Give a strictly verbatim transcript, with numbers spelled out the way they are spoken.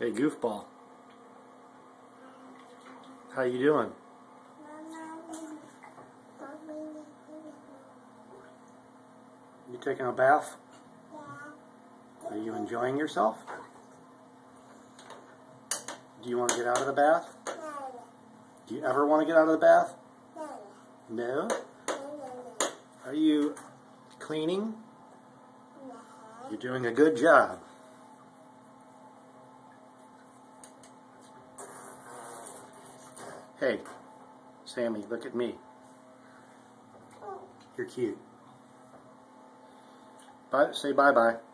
Hey, goofball. How you doing? You taking a bath? Are you enjoying yourself? Do you want to get out of the bath? Do you ever want to get out of the bath? No? Are you cleaning? You're doing a good job. Hey, Sammy, look at me. You're cute. Bye, say bye-bye.